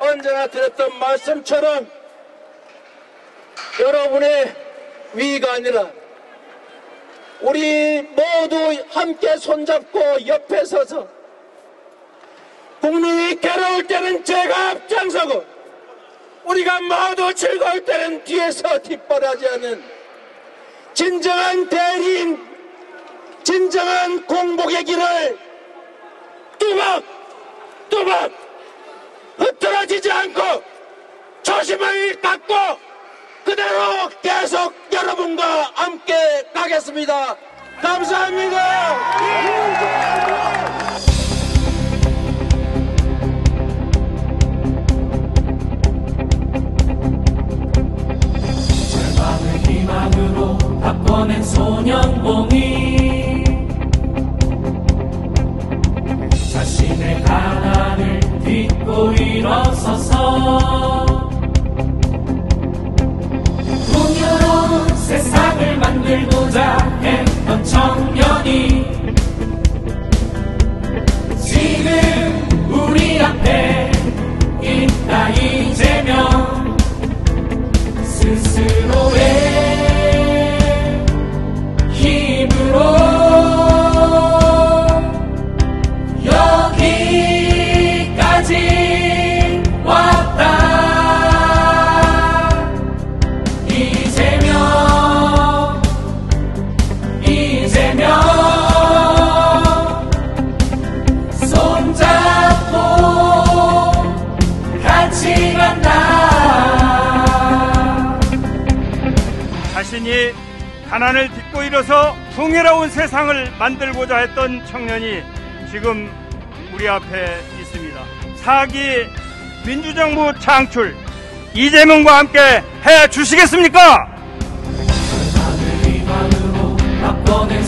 언제나 드렸던 말씀처럼 여러분의 위가 아니라 우리 모두 함께 손잡고 옆에 서서 국민이 괴로울 때는 제가 앞장서고 우리가 모두 즐거울 때는 뒤에서 뒷바라지하는 진정한 대리인, 진정한 공복의 길을 뚜벅뚜벅 흐트러지지 않고 초심을 갖고 그대로 계속 여러분과 함께 가겠습니다. 감사합니다. 희망으로 바꿔낸 소년봉이 자신의 가난을 딛고 일어서서 풍요로운 세상을 만들고자 했던 청년이 지금 우리 앞에 있다. 이재명 스스로의 힘으로 여기까지 왔다. 이재명 손잡고 같이 간다. 자신이 가난을 딛고 일어서 풍요로운 세상을 만들고자 했던 청년이 지금 우리 앞에 있습니다. 4기 민주정부 창출 이재명과 함께 해주시겠습니까? 희망으로 바꿔낸